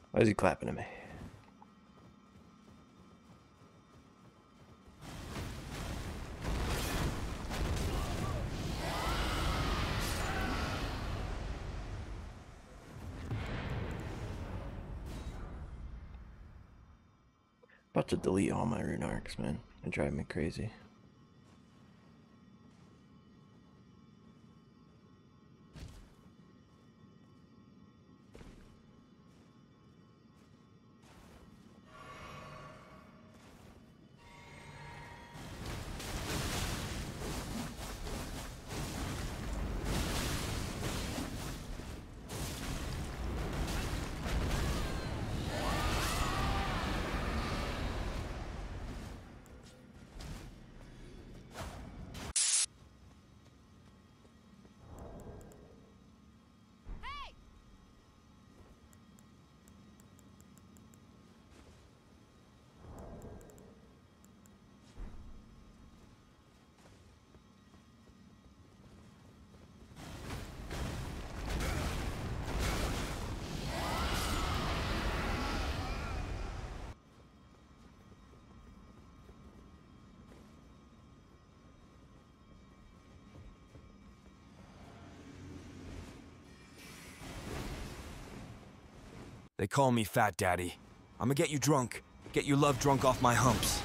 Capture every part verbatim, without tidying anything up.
Why is he clapping at me? About to delete all my rune arcs, man. They drive me crazy. They call me Fat Daddy. I'ma get you drunk. Get your love drunk off my humps.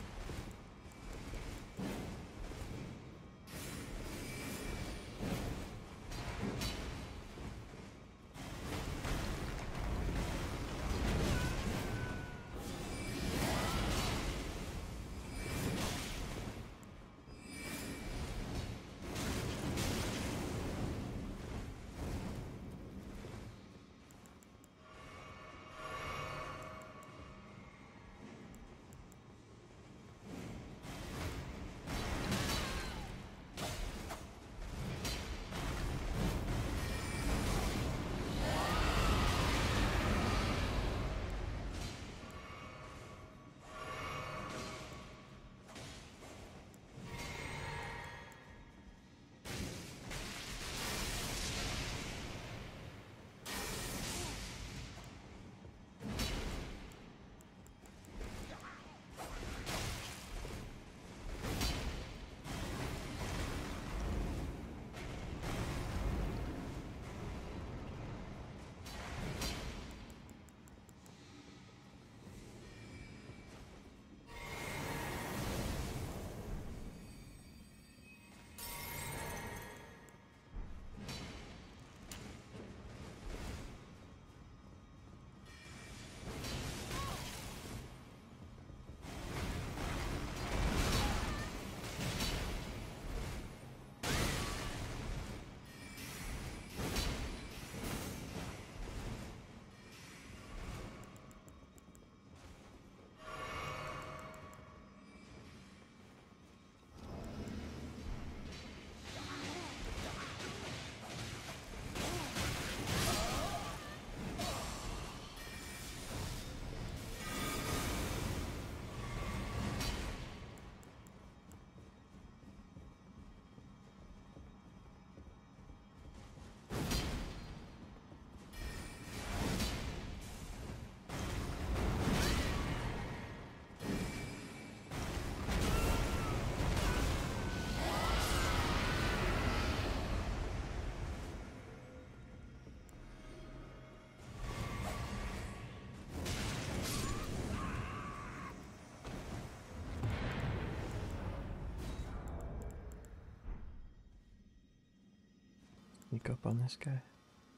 Sneak up on this guy.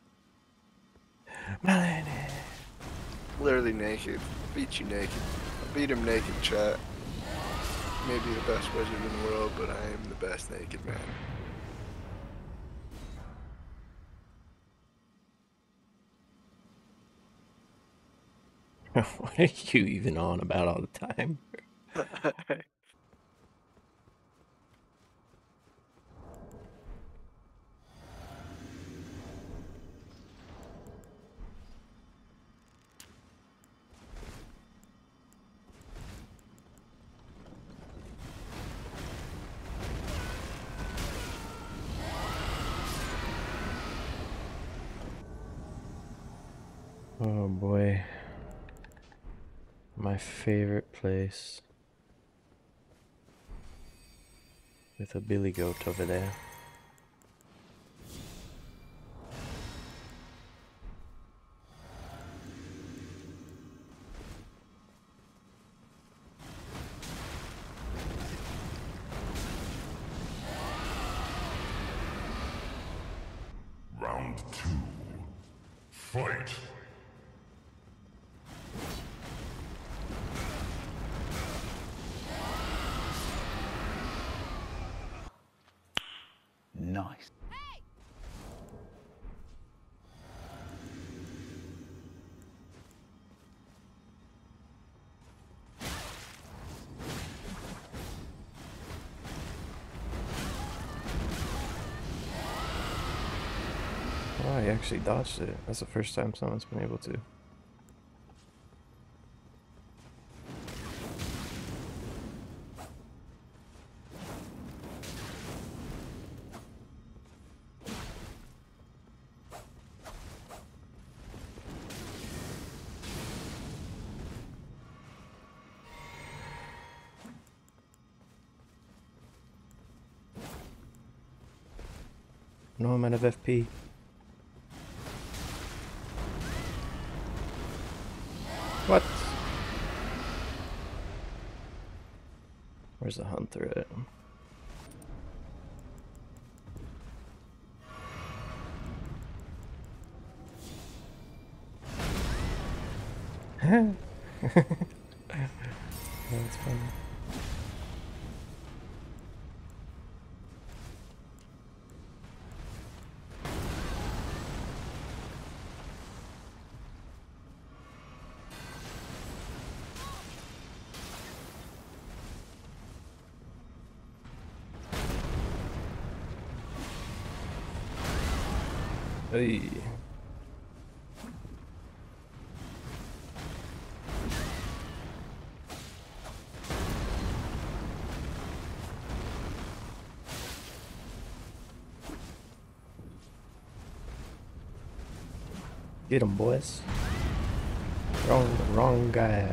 Melanie! Literally naked. Beat you naked. I beat him naked, chat. Maybe the best wizard in the world, but I am the best naked man. What are you even on about all the time? Oh boy. My favorite place. With a billy goat over there. Round two. Fight! Nice. Oh, I actually dodged it. That's the first time someone's been able to. No, I'm out of F P. What? Where's the hunter at? That's funny. Hey. Get him, boys. Wrong, wrong guy.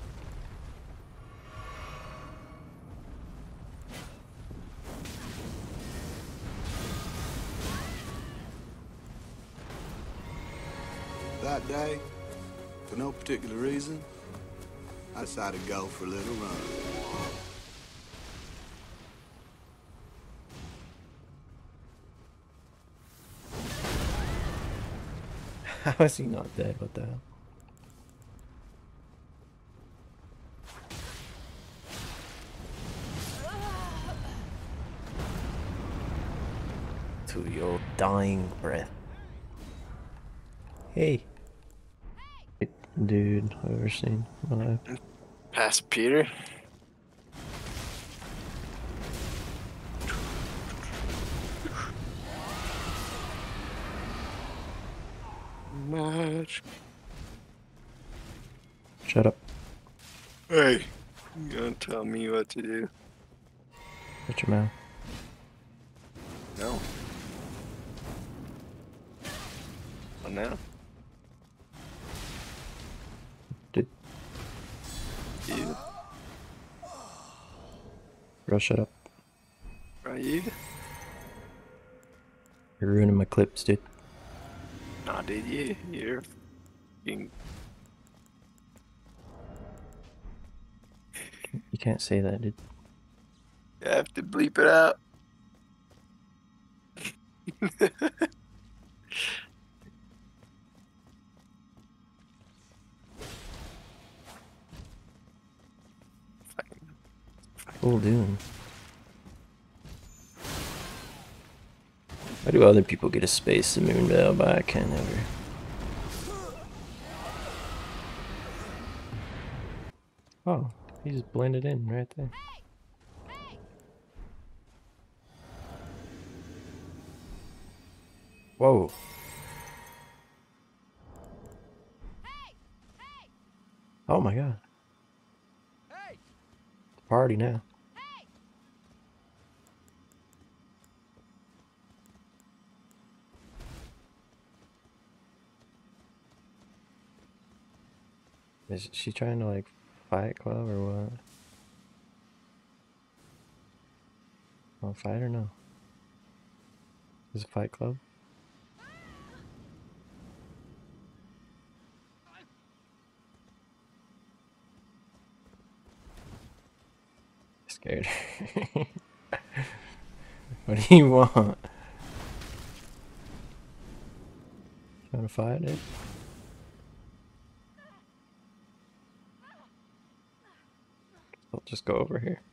That day, for no particular reason, I decided to go for a little run. How is he not dead? What the hell? To your dying breath. Hey. Dude, I've ever seen in my life. Pass Peter. Much. Shut up. Hey, you don't tell me what to do. Shut your mouth. No. What now? Dude. You. Bro, shut up. Right, you? You're ruining my clips, dude. Nah, dude, you. You're fucking. You can't say that, dude. You have to bleep it out. Cool doing. Why do other people get a space to Moonveil, but I can't ever? Oh, he just blended in right there. Whoa. Oh my god. Party now. Is she trying to like fight Club or what? Want to fight or no? Is it Fight Club? Scared. What do you want? Trying to fight it? I'll just go over here.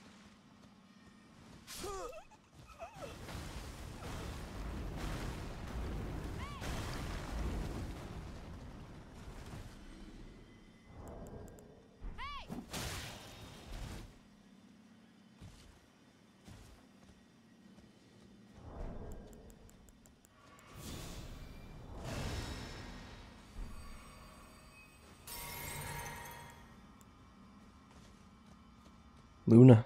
Luna.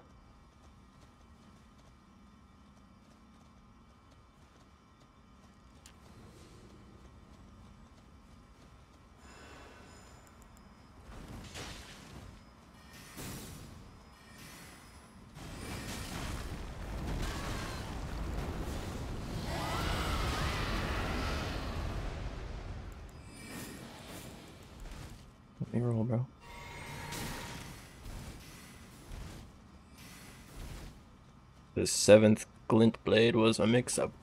Let me roll, bro. The seventh glint blade was a mix-up.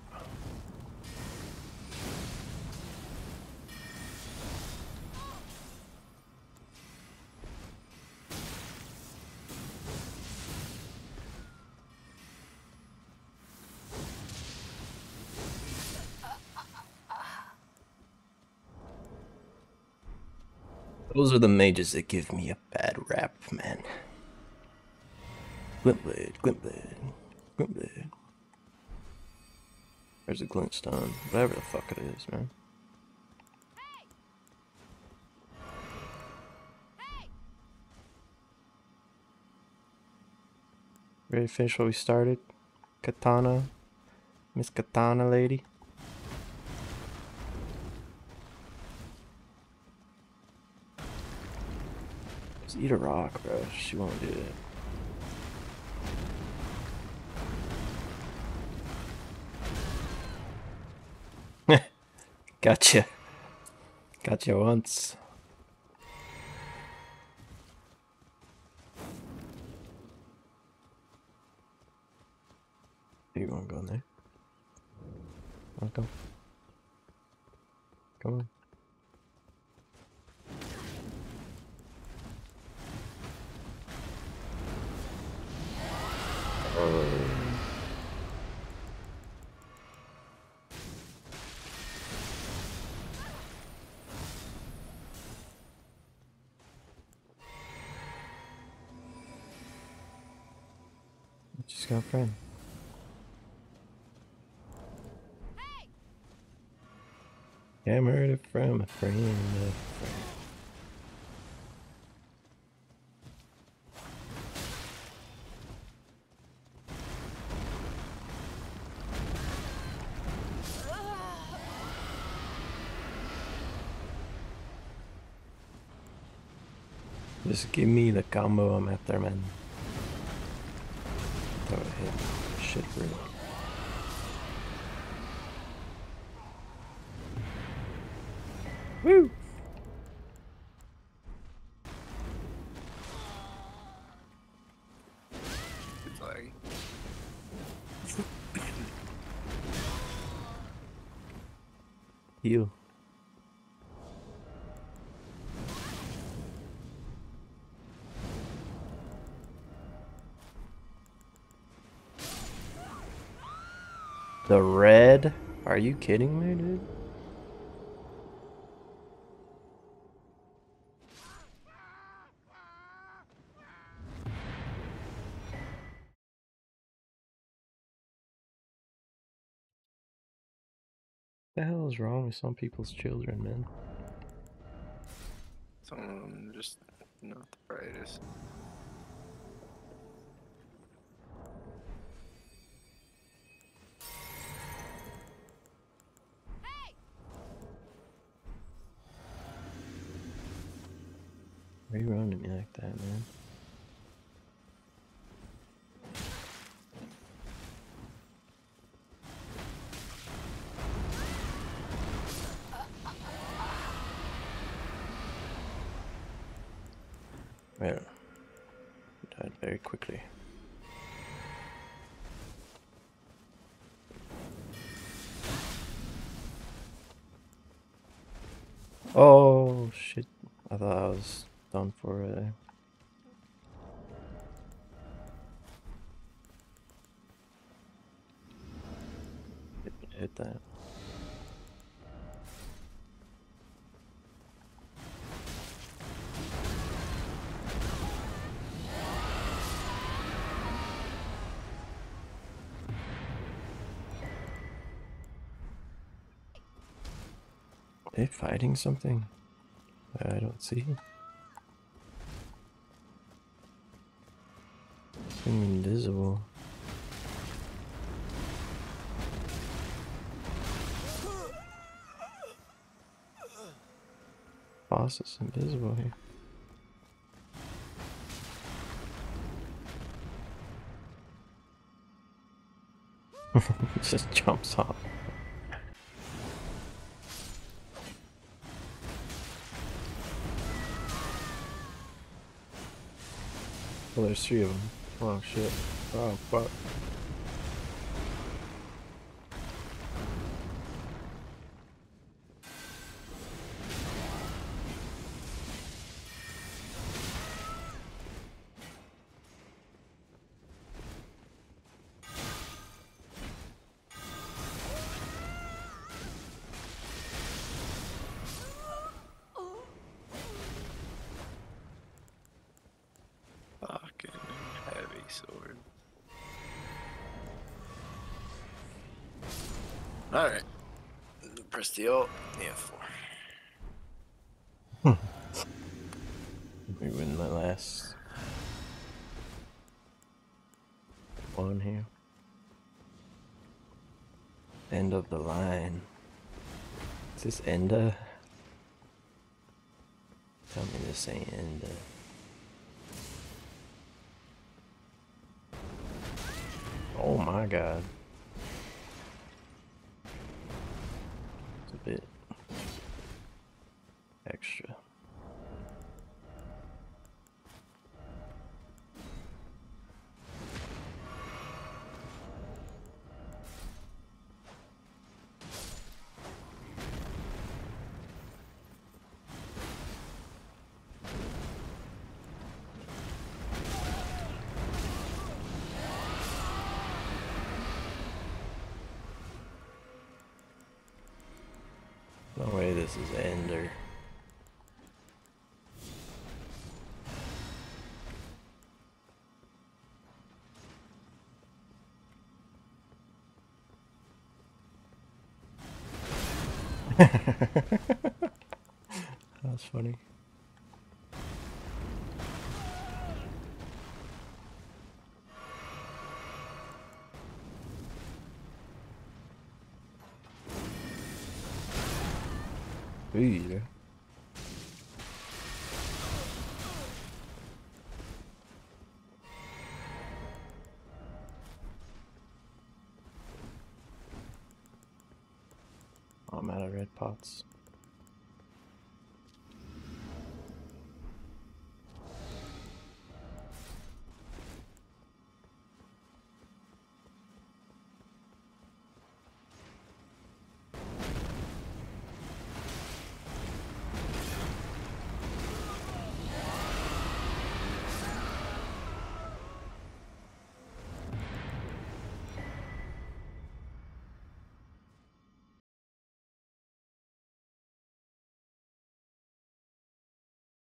Those are the mages that give me a bad rap, man. Glint blade, glint blade, glint blade. There's a glint stone, whatever the fuck it is, man. Ready to finish what we started? Katana, Miss Katana lady. Just eat a rock, bro. She won't do it. Gotcha. Gotcha once. You wanna go in there? Wanna go? Come on. Oh. Just got a friend. Hammered from a friend of a friend. Just give me the combo I'm after, man. Throw a hit. Shit for it. Woo! It's like Heal. The red? Are you kidding me, dude? What the hell is wrong with some people's children, man? some of them just not the brightest. Why are you running at me like that, man? Well, died very quickly. Oh shit! I thought I was done for it. Hit, hit that. Are they fighting something? I don't see. I'm invisible. Boss is invisible here. Just jumps off. Well, there's three of them. Oh shit. Oh fuck. Fucking heavy sword. Alright. Press the ult. Yeah, four. We win my last one here. End of the line. Is this Enda? Tell me this ain't Enda. Oh my god. It's a bit extra. No way this is Ender. That's funny. Ooh. I'm out of red pots.